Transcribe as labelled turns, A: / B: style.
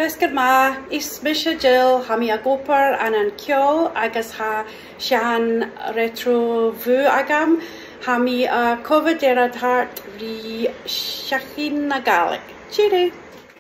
A: Fesgad ma is misha Jill ha mi a gopar an kyo agus ha sian retro vu agam ha mi a COVID era tart ri shachin na Gaidhlig. Cheery.